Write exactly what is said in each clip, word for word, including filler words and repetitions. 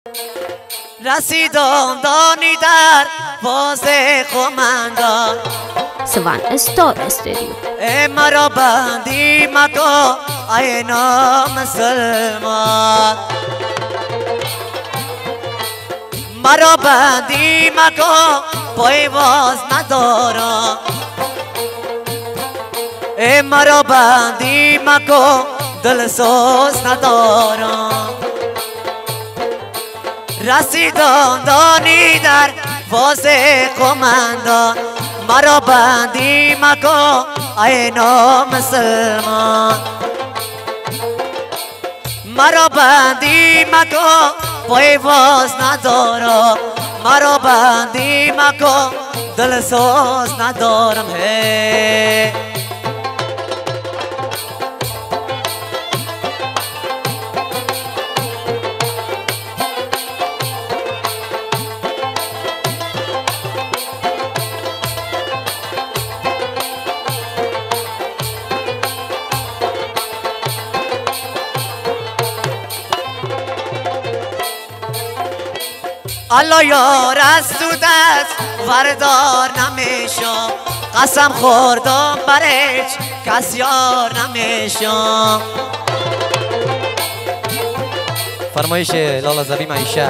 رسیدم دانی در باز خمندان سوان استار استودیو. ای مرا بندی مکو ای نامسلمان، مرا بندی مکو پایواز ندارم، ای مرا بندی مکو دل سوز ندارم. رسیدم دانی در باز قمندان، مرا بندی مکو ای نامسلمان، مرا بندی مکو پایواز ندارم، مرا بندی مکو دل سوز ندارم. هی الله یار از تو دست وردار نمیشم، قسم خوردم بر هیچ کس یار نمیشم. فرمایش لالا زبی معیشت.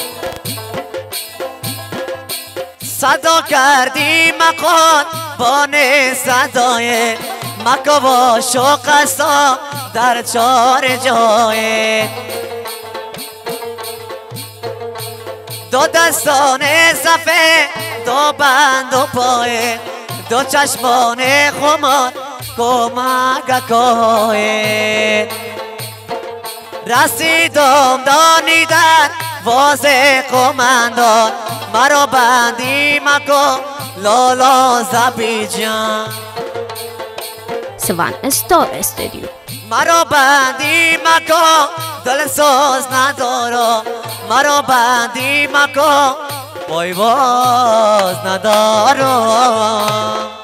صدا کردی مکان بانه صدای مکا با شوق سا در چار جای، دو دستان صفه دو بند و پای، دو چشمان خمار کمک کای. رسیدم دانی در واضح قمندان، مرا بندی مکو لالا زبی جان. سوان استار استودیو. مرا بندی مکو دل سوز ندارم، مرا بندی مکو پایواز ندارم.